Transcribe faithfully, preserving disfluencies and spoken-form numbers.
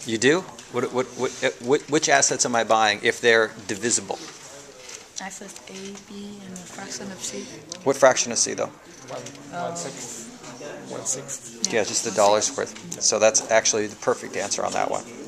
You do? What, what, what, what, which assets am I buying if they're divisible? Assets A, B, and a fraction of C. What fraction of C, though? One, Uh, one sixth. One sixth. Yeah, just the dollar's worth. So that's actually the perfect answer on that one.